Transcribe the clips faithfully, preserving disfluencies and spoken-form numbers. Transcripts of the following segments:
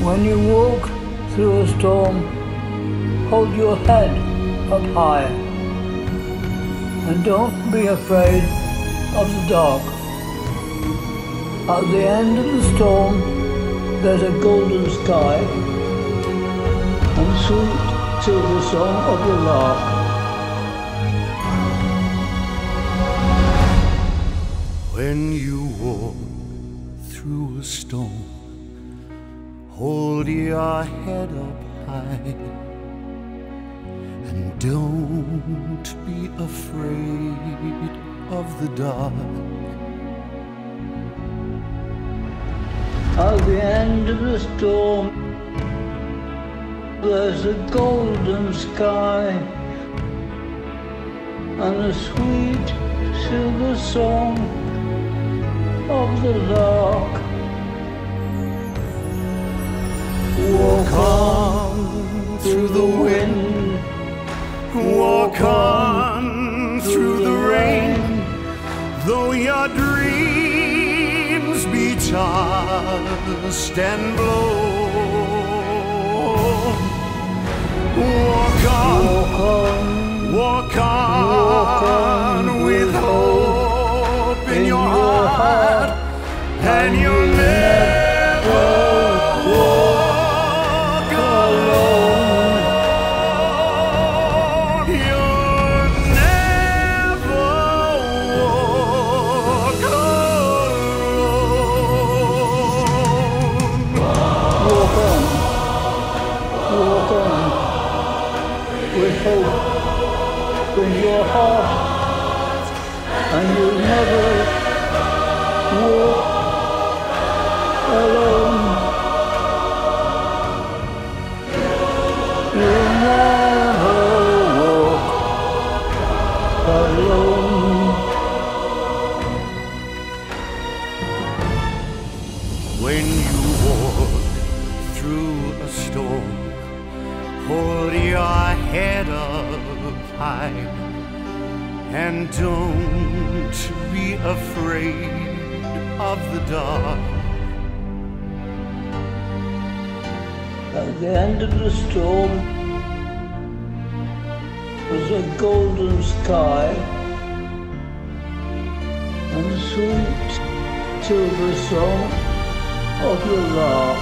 When you walk through a storm, hold your head up high, and don't be afraid of the dark. At the end of the storm, there's a golden sky and sweet silver song of the lark. When you walk through a storm, hold your head up high, and don't be afraid of the dark. At the end of the storm, there's a golden sky and a sweet silver song of the lark. Walk on through the wind, walk on through the rain, though your dreams be tossed and blown. Walk on, walk on, walk on with hope in your heart, and you'll never walk alone. You'll never walk alone. Walk on, walk on with hope in your heart, and you'll never walk alone. You'll never walk alone. When you walk through a storm, hold your head up high, and don't be afraid of the dark. At the end of the storm was a golden sky and a sweet silver song of the lark.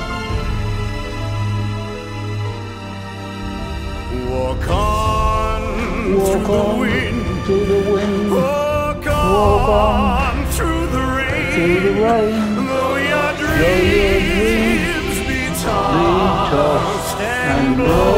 Walk on Walk through the on wind, through the wind, walk on, walk on through the rain, through the rain, though your though your dreams dreams be be tossed tossed and and blown.